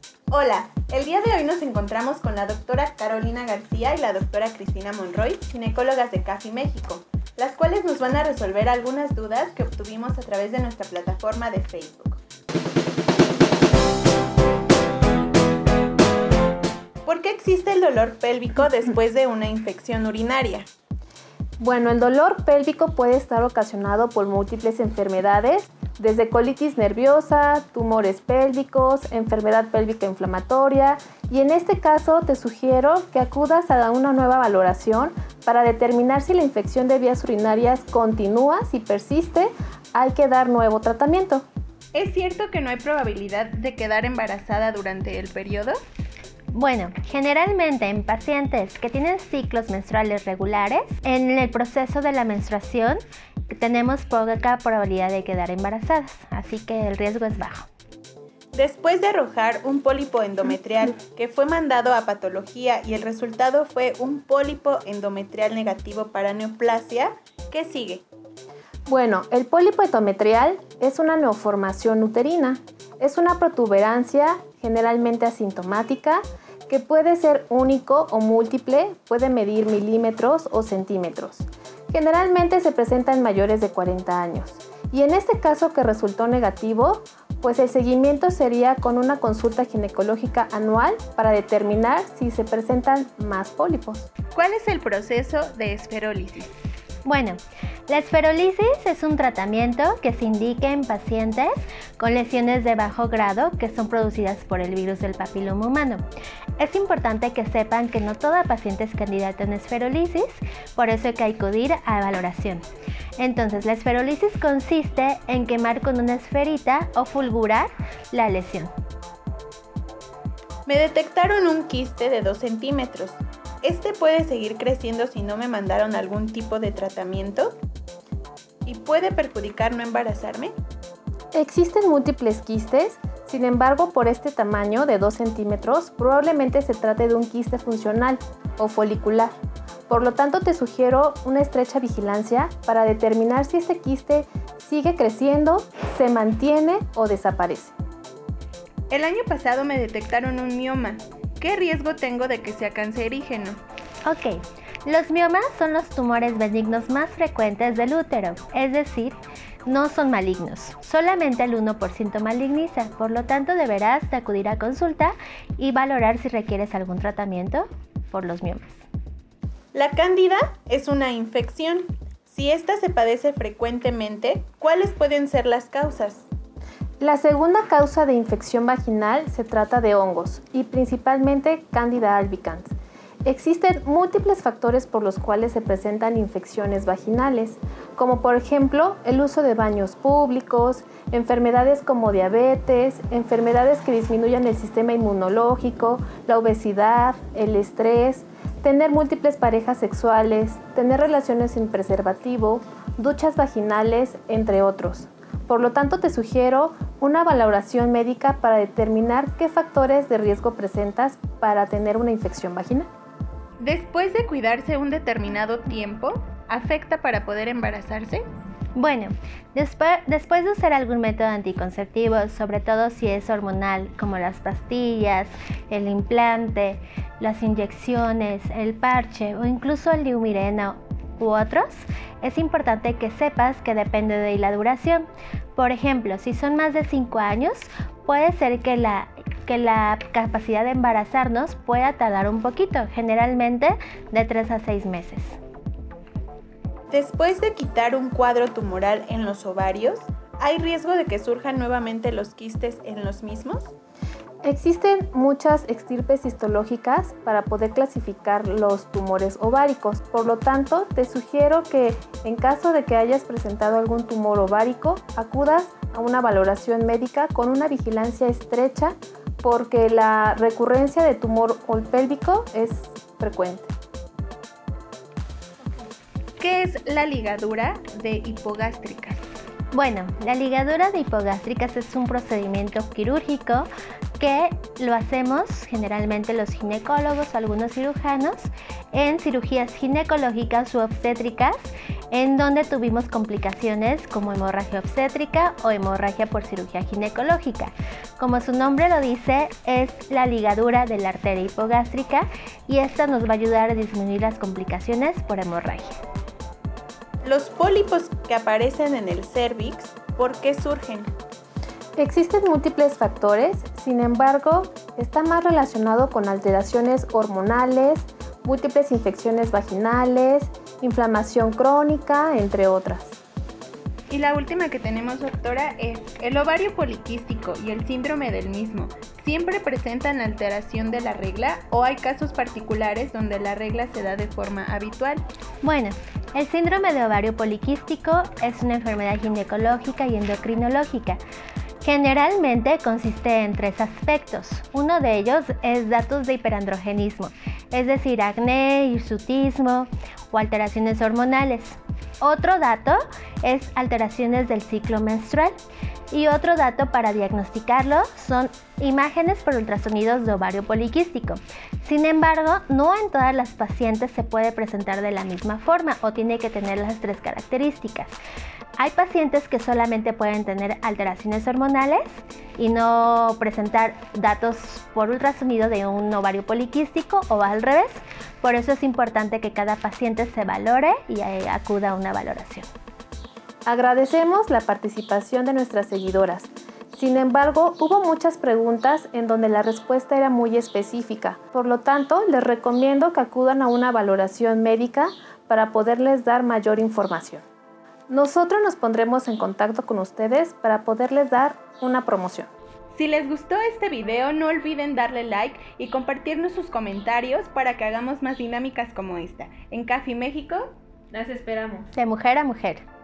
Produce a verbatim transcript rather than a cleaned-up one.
Hola, el día de hoy nos encontramos con la doctora Carolina García y la doctora Cristina Monroy, ginecólogas de CAFI México, las cuales nos van a resolver algunas dudas que obtuvimos a través de nuestra plataforma de Facebook. ¿Por qué existe el dolor pélvico después de una infección urinaria? Bueno, el dolor pélvico puede estar ocasionado por múltiples enfermedades, desde colitis nerviosa, tumores pélvicos, enfermedad pélvica inflamatoria, y en este caso te sugiero que acudas a una nueva valoración para determinar si la infección de vías urinarias continúa. Si persiste, hay que dar nuevo tratamiento. ¿Es cierto que no hay probabilidad de quedar embarazada durante el periodo? Bueno, generalmente en pacientes que tienen ciclos menstruales regulares, en el proceso de la menstruación tenemos poca probabilidad de quedar embarazadas, así que el riesgo es bajo. Después de arrojar un pólipo endometrial que fue mandado a patología y el resultado fue un pólipo endometrial negativo para neoplasia, ¿qué sigue? Bueno, el pólipo endometrial es una neoformación uterina. Es una protuberancia generalmente asintomática que puede ser único o múltiple, puede medir milímetros o centímetros. Generalmente se presenta en mayores de cuarenta años. Y en este caso que resultó negativo, pues el seguimiento sería con una consulta ginecológica anual para determinar si se presentan más pólipos. ¿Cuál es el proceso de esferólisis? Bueno, la esferólisis es un tratamiento que se indica en pacientes con lesiones de bajo grado que son producidas por el virus del papiloma humano. Es importante que sepan que no toda paciente es candidata a una esferólisis, por eso hay que acudir a valoración. Entonces, la esferólisis consiste en quemar con una esferita o fulgurar la lesión. Me detectaron un quiste de dos centímetros. ¿Este puede seguir creciendo si no me mandaron algún tipo de tratamiento? ¿Y puede perjudicar no embarazarme? Existen múltiples quistes, sin embargo, por este tamaño de dos centímetros, probablemente se trate de un quiste funcional o folicular. Por lo tanto, te sugiero una estrecha vigilancia para determinar si este quiste sigue creciendo, se mantiene o desaparece. El año pasado me detectaron un mioma. ¿Qué riesgo tengo de que sea cancerígeno? Ok, los miomas son los tumores benignos más frecuentes del útero, es decir, no son malignos. Solamente el uno por ciento maligniza, por lo tanto deberás de acudir a consulta y valorar si requieres algún tratamiento por los miomas. La cándida es una infección. Si esta se padece frecuentemente, ¿cuáles pueden ser las causas? La segunda causa de infección vaginal se trata de hongos y principalmente Candida albicans. Existen múltiples factores por los cuales se presentan infecciones vaginales, como por ejemplo el uso de baños públicos, enfermedades como diabetes, enfermedades que disminuyan el sistema inmunológico, la obesidad, el estrés, tener múltiples parejas sexuales, tener relaciones sin preservativo, duchas vaginales, entre otros. Por lo tanto, te sugiero una valoración médica para determinar qué factores de riesgo presentas para tener una infección vaginal. Después de cuidarse un determinado tiempo, ¿afecta para poder embarazarse? Bueno, después, después de usar algún método anticonceptivo, sobre todo si es hormonal, como las pastillas, el implante, las inyecciones, el parche o incluso el Liumirena u otros, es importante que sepas que depende de la duración. Por ejemplo, si son más de cinco años, puede ser que la, que la capacidad de embarazarnos pueda tardar un poquito, generalmente de tres a seis meses. Después de quitar un cuadro tumoral en los ovarios, ¿hay riesgo de que surjan nuevamente los quistes en los mismos? Existen muchas extirpes histológicas para poder clasificar los tumores ováricos. Por lo tanto, te sugiero que en caso de que hayas presentado algún tumor ovárico, acudas a una valoración médica con una vigilancia estrecha porque la recurrencia de tumor pélvico es frecuente. ¿Qué es la ligadura de hipogástricas? Bueno, la ligadura de hipogástricas es un procedimiento quirúrgico que lo hacemos generalmente los ginecólogos o algunos cirujanos en cirugías ginecológicas u obstétricas en donde tuvimos complicaciones como hemorragia obstétrica o hemorragia por cirugía ginecológica. Como su nombre lo dice, es la ligadura de la arteria hipogástrica y esta nos va a ayudar a disminuir las complicaciones por hemorragia. Los pólipos que aparecen en el cérvix, ¿por qué surgen? Existen múltiples factores, sin embargo, está más relacionado con alteraciones hormonales, múltiples infecciones vaginales, inflamación crónica, entre otras. Y la última que tenemos, doctora, es el ovario poliquístico y el síndrome del mismo. ¿Siempre presentan alteración de la regla o hay casos particulares donde la regla se da de forma habitual? Bueno, el síndrome de ovario poliquístico es una enfermedad ginecológica y endocrinológica. Generalmente consiste en tres aspectos. Uno de ellos es datos de hiperandrogenismo, es decir, acné, hirsutismo o alteraciones hormonales. Otro dato es alteraciones del ciclo menstrual y otro dato para diagnosticarlo son imágenes por ultrasonidos de ovario poliquístico. Sin embargo, no en todas las pacientes se puede presentar de la misma forma o tiene que tener las tres características. Hay pacientes que solamente pueden tener alteraciones hormonales y no presentar datos por ultrasonido de un ovario poliquístico o al revés. Por eso es importante que cada paciente se valore y acuda a una valoración. Agradecemos la participación de nuestras seguidoras. Sin embargo, hubo muchas preguntas en donde la respuesta era muy específica. Por lo tanto, les recomiendo que acudan a una valoración médica para poderles dar mayor información. Nosotros nos pondremos en contacto con ustedes para poderles dar una promoción. Si les gustó este video, no olviden darle like y compartirnos sus comentarios para que hagamos más dinámicas como esta. En CAFI México, las esperamos. De mujer a mujer.